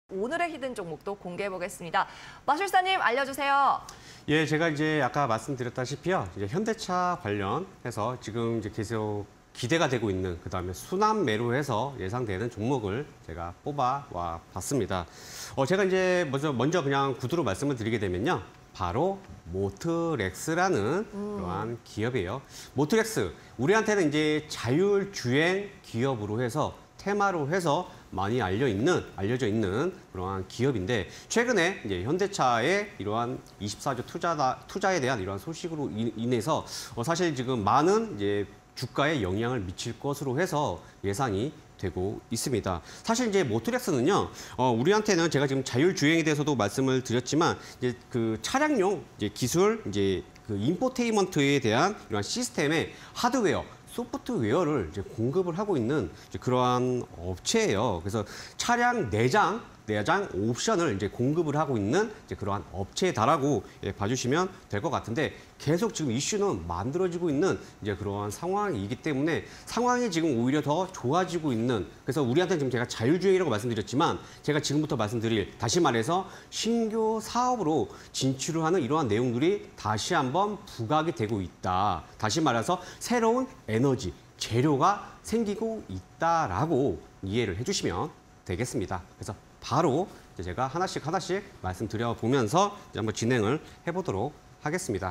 오늘의 히든 종목도 공개해 보겠습니다. 마술사님 알려주세요. 예, 제가 이제 아까 말씀드렸다시피요. 이제 현대차 관련해서 지금 이제 계속 기대가 되고 있는 그다음에 순환 매로해서 예상되는 종목을 제가 뽑아 와 봤습니다. 제가 이제 먼저 그냥 구두로 말씀을 드리게 되면요. 바로 모트렉스라는 그러한 기업이에요. 모트렉스, 우리한테는 이제 자율주행 기업으로 해서 테마로 해서 많이 알려져 있는 그러한 기업인데, 최근에 이제 현대차의 이러한 24조 투자에 대한 이러한 소식으로 인해서 사실 지금 많은 이제 주가에 영향을 미칠 것으로 해서 예상이 되고 있습니다. 사실 이제 모트렉스는요, 우리한테는 제가 지금 자율주행에 대해서도 말씀을 드렸지만, 이제 그 차량용 이제 기술, 이제 그 인포테인먼트에 대한 이러한 시스템의 하드웨어, 소프트웨어를 이제 공급을 하고 있는 이제 그러한 업체예요. 그래서 차량 내장 옵션을 이제 공급을 하고 있는 이제 그러한 업체다라고 봐주시면 될 것 같은데, 계속 지금 이슈는 만들어지고 있는 이제 그러한 상황이기 때문에 상황이 지금 오히려 더 좋아지고 있는, 그래서 우리한테는 지금 제가 자율주행이라고 말씀드렸지만, 제가 지금부터 말씀드릴, 다시 말해서 신규 사업으로 진출을 하는 이러한 내용들이 다시 한번 부각이 되고 있다. 다시 말해서 새로운 에너지, 재료가 생기고 있다라고 이해를 해주시면 되겠습니다. 그래서 바로 제가 하나씩 말씀드려 보면서 한번 진행을 해보도록 하겠습니다.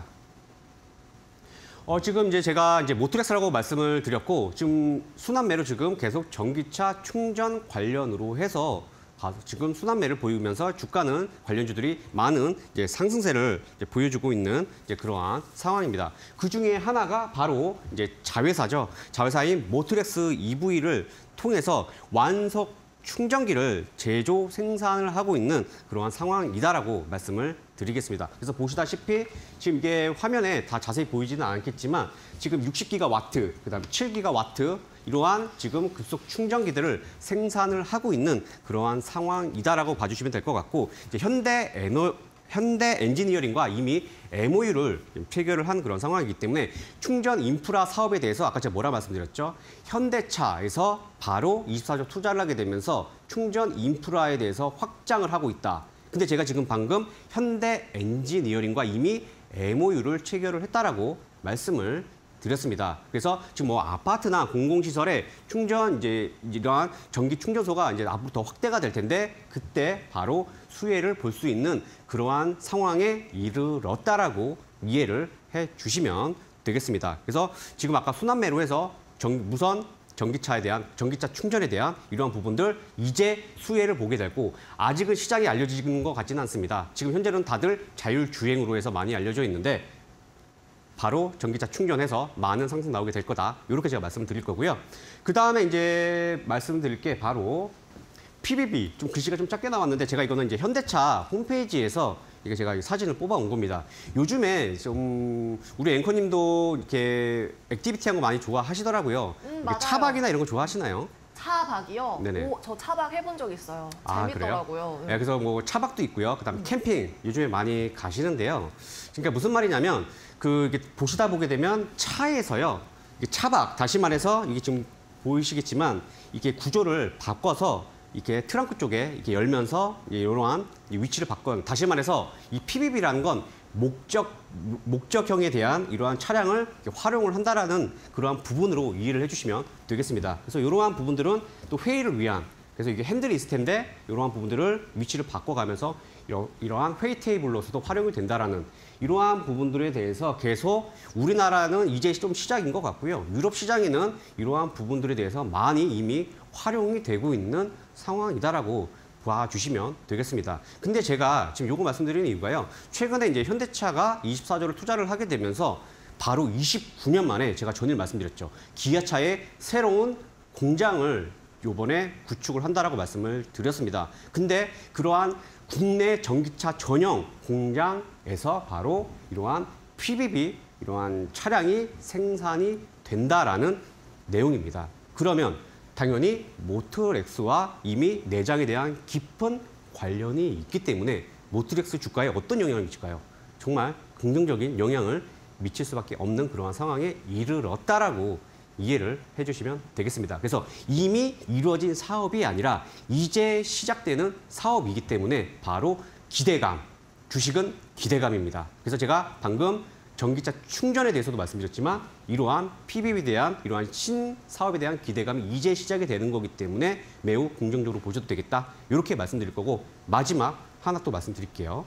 지금 이제 제가 이제 모트렉스라고 말씀을 드렸고, 지금 순환매로 지금 계속 전기차 충전 관련으로 해서 지금 순환매를 보이면서 주가는 관련주들이 많은 이제 상승세를 이제 보여주고 있는 이제 그러한 상황입니다. 그 중에 하나가 바로 이제 자회사죠. 자회사인 모트렉스 EV를 통해서 완속 충전기를 제조 생산을 하고 있는 그러한 상황이다라고 말씀을 드리겠습니다. 그래서 보시다시피 지금 이게 화면에 다 자세히 보이지는 않겠지만, 지금 60기가와트, 그다음에 7기가와트 이러한 지금 급속 충전기들을 생산을 하고 있는 그러한 상황이다라고 봐주시면 될 것 같고, 이제 현대 엔지니어링과 이미 MOU를 체결을 한 그런 상황이기 때문에 충전 인프라 사업에 대해서 아까 제가 뭐라 말씀드렸죠? 현대차에서 바로 24조 투자를 하게 되면서 충전 인프라에 대해서 확장을 하고 있다. 근데 제가 지금 방금 현대 엔지니어링과 이미 MOU를 체결을 했다라고 말씀을 드렸습니다. 그래서 지금 뭐 아파트나 공공시설에 충전 이제 이러한 전기 충전소가 이제 앞으로 더 확대가 될 텐데, 그때 바로 수혜를 볼 수 있는 그러한 상황에 이르렀다라고 이해를 해 주시면 되겠습니다. 그래서 지금 아까 순환매로 해서 무선 전기차 충전에 대한 이러한 부분들 이제 수혜를 보게 되고, 아직은 시장이 알려지는 것 같지는 않습니다. 지금 현재는 다들 자율주행으로 해서 많이 알려져 있는데, 바로 전기차 충전해서 많은 상승 나오게 될 거다. 이렇게 제가 말씀을 드릴 거고요. 그 다음에 이제 말씀드릴 게 바로 PBB, 좀 글씨가 좀 작게 나왔는데, 제가 이거는 이제 현대차 홈페이지에서 이게 제가 사진을 뽑아온 겁니다. 요즘에 좀 우리 앵커님도 이렇게 액티비티한 거 많이 좋아하시더라고요. 차박이나 이런 거 좋아하시나요? 차박이요? 네네. 오, 저 차박 해본 적 있어요. 아, 재밌더라고요. 네, 그래서 뭐 차박도 있고요. 그다음에 캠핑 요즘에 많이 가시는데요. 그러니까 무슨 말이냐면, 이게 보시다 보게 되면 차에서요, 이게 차박, 다시 말해서 이게 지금 보이시겠지만 이게 구조를 바꿔서 이렇게 트렁크 쪽에 이렇게 열면서 이러한 위치를 바꿔, 다시 말해서 이 PBB라는 건 목적형에 대한 이러한 차량을 활용을 한다라는 그러한 부분으로 이해를 해주시면 되겠습니다. 그래서 이러한 부분들은 또 회의를 위한, 그래서 이게 핸들이 있을 텐데 이러한 부분들을 위치를 바꿔가면서 이러한 회의 테이블로서도 활용이 된다라는 이러한 부분들에 대해서 계속 우리나라는 이제 좀 시작인 것 같고요. 유럽 시장에는 이러한 부분들에 대해서 많이 이미 활용이 되고 있는 상황이다라고 봐주시면 되겠습니다. 근데 제가 지금 요거 말씀드리는 이유가요, 최근에 이제 현대차가 24조를 투자를 하게 되면서 바로 29년 만에 제가 전일 말씀드렸죠. 기아차의 새로운 공장을 요번에 구축을 한다라고 말씀을 드렸습니다. 근데 그러한 국내 전기차 전용 공장에서 바로 이러한 PBB, 이러한 차량이 생산이 된다라는 내용입니다. 그러면 당연히 모트렉스와 이미 내장에 대한 깊은 관련이 있기 때문에 모트렉스 주가에 어떤 영향을 미칠까요? 정말 긍정적인 영향을 미칠 수밖에 없는 그러한 상황에 이르렀다라고 이해를 해주시면 되겠습니다. 그래서 이미 이루어진 사업이 아니라 이제 시작되는 사업이기 때문에 바로 기대감, 주식은 기대감입니다. 그래서 제가 방금 전기차 충전에 대해서도 말씀드렸지만 이러한 PB에 대한 이러한 신사업에 대한 기대감이 이제 시작이 되는 거기 때문에 매우 긍정적으로 보셔도 되겠다. 이렇게 말씀드릴 거고 마지막 하나 또 말씀드릴게요.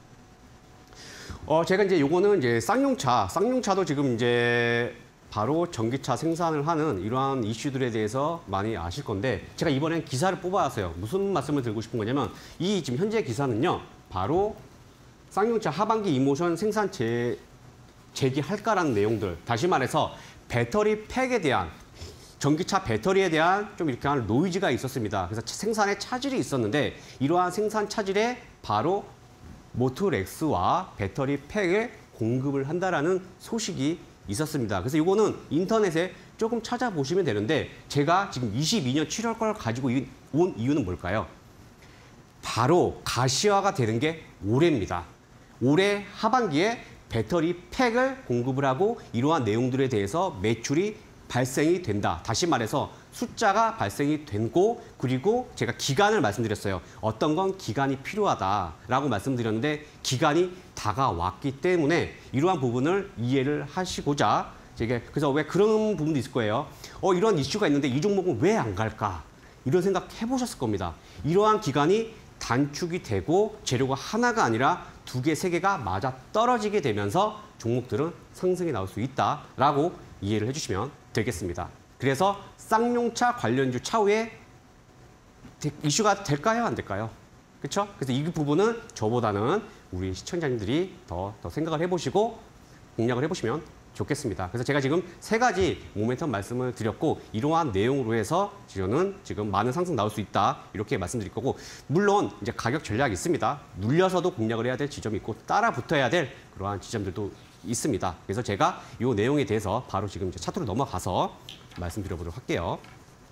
제가 이제 요거는 이제 쌍용차도 지금 이제 바로 전기차 생산을 하는 이러한 이슈들에 대해서 많이 아실 건데 제가 이번엔 기사를 뽑아왔어요. 무슨 말씀을 드리고 싶은 거냐면 이 지금 현재 기사는요. 바로 쌍용차 하반기 이모션 생산 재개할까라는 내용들. 다시 말해서 배터리 팩에 대한 전기차 배터리에 대한 좀 이렇게 한 노이즈가 있었습니다. 그래서 생산에 차질이 있었는데 이러한 생산 차질에 바로 모토렉스와 배터리 팩을 공급을 한다라는 소식이 있었습니다. 그래서 이거는 인터넷에 조금 찾아보시면 되는데 제가 지금 22년 7월 걸 가지고 온 이유는 뭘까요? 바로 가시화가 되는 게 올해입니다. 올해 하반기에 배터리 팩을 공급을 하고 이러한 내용들에 대해서 매출이 발생이 된다. 다시 말해서 숫자가 발생이 되고 그리고 제가 기간을 말씀드렸어요. 어떤 건 기간이 필요하다라고 말씀드렸는데 기간이 다가왔기 때문에 이러한 부분을 이해를 하시고자 그래서 왜 그런 부분도 있을 거예요. 이런 이슈가 있는데 이 종목은 왜 안 갈까? 이런 생각 해보셨을 겁니다. 이러한 기간이 단축이 되고 재료가 하나가 아니라 2개, 3개가 맞아 떨어지게 되면서 종목들은 상승이 나올 수 있다라고 이해를 해주시면 되겠습니다. 그래서 쌍용차 관련주 차후에 이슈가 될까요? 안 될까요? 그렇죠? 그래서 이 부분은 저보다는 우리 시청자님들이 더 생각을 해보시고 공략을 해보시면 좋겠습니다. 그래서 제가 지금 3가지 모멘텀 말씀을 드렸고 이러한 내용으로 해서 저는 지금 많은 상승 나올 수 있다 이렇게 말씀드릴 거고 물론 이제 가격 전략이 있습니다. 눌려서도 공략을 해야 될 지점이 있고 따라 붙어야 될 그러한 지점들도 있습니다. 그래서 제가 이 내용에 대해서 바로 지금 이제 차트로 넘어가서 말씀드려보도록 할게요.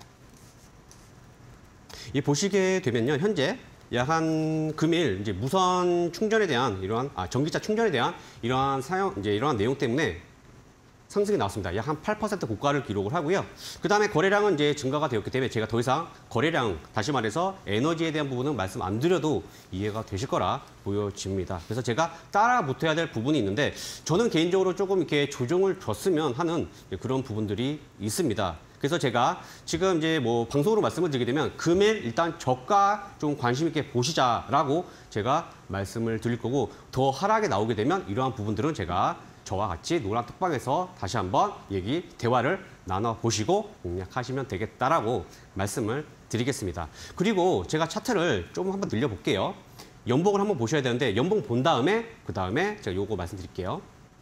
이 보시게 되면요, 현재 약 한 금일 이제 무선 충전에 대한 이러한 전기차 충전에 대한 이러한 이러한 내용 때문에 상승이 나왔습니다. 약 한 8% 고가를 기록을 하고요. 그 다음에 거래량은 이제 증가가 되었기 때문에 제가 더 이상 거래량, 다시 말해서 에너지에 대한 부분은 말씀 안 드려도 이해가 되실 거라 보여집니다. 그래서 제가 따라 붙어야 될 부분이 있는데 저는 개인적으로 조금 이렇게 조정을 줬으면 하는 그런 부분들이 있습니다. 그래서 제가 지금 이제 뭐 방송으로 말씀을 드리게 되면 금일 일단 저가 좀 관심 있게 보시자라고 제가 말씀을 드릴 거고 더 하락에 나오게 되면 이러한 부분들은 제가 저와 같이 노란 톡방에서 다시 한번 대화를 나눠보시고 공략하시면 되겠다라고 말씀을 드리겠습니다. 그리고 제가 차트를 조금 한번 늘려볼게요. 연봉을 한번 보셔야 되는데 연봉 본 다음에 그 다음에 제가 요거 말씀드릴게요.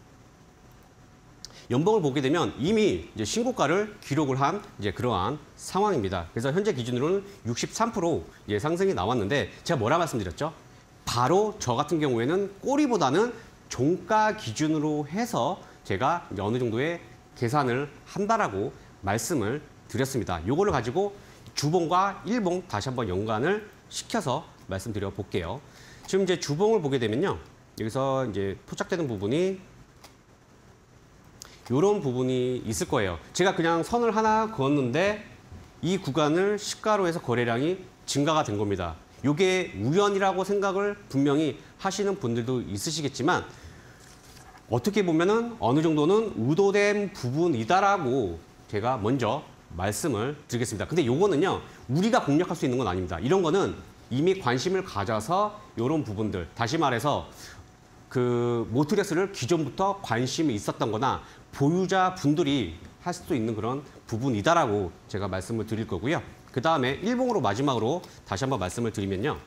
연봉을 보게 되면 이미 이제 신고가를 기록을 한 이제 그러한 상황입니다. 그래서 현재 기준으로는 63% 이제 상승이 나왔는데 제가 뭐라 말씀드렸죠? 바로 저 같은 경우에는 꼬리보다는 종가 기준으로 해서 제가 이제 어느 정도의 계산을 한다라고 말씀을 드렸습니다. 요거를 가지고 주봉과 일봉 다시 한번 연관을 시켜서 말씀드려 볼게요. 지금 이제 주봉을 보게 되면요. 여기서 이제 포착되는 부분이 이런 부분이 있을 거예요. 제가 그냥 선을 하나 그었는데 이 구간을 시가로 해서 거래량이 증가가 된 겁니다. 이게 우연이라고 생각을 분명히 하시는 분들도 있으시겠지만 어떻게 보면은 어느 정도는 의도된 부분이다라고 제가 먼저 말씀을 드리겠습니다. 근데 요거는요, 우리가 공략할 수 있는 건 아닙니다. 이런 거는 이미 관심을 가져서 이런 부분들, 다시 말해서 그 모트렉스를 기존부터 관심이 있었던 거나 보유자 분들이 할 수도 있는 그런 부분이다라고 제가 말씀을 드릴 거고요. 그 다음에 일봉으로 마지막으로 다시 한번 말씀을 드리면요.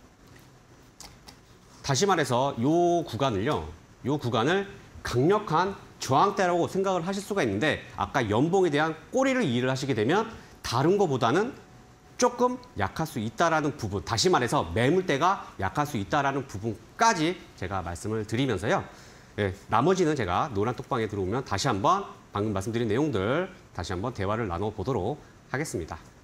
다시 말해서 요 구간을 강력한 저항대라고 생각을 하실 수가 있는데 아까 연봉에 대한 꼬리를 이해를 하시게 되면 다른 것보다는 조금 약할 수 있다라는 부분, 다시 말해서 매물대가 약할 수 있다라는 부분까지 제가 말씀을 드리면서요. 나머지는 제가 노란 톡방에 들어오면 다시 한번 방금 말씀드린 내용들 다시 한번 대화를 나눠보도록 하겠습니다.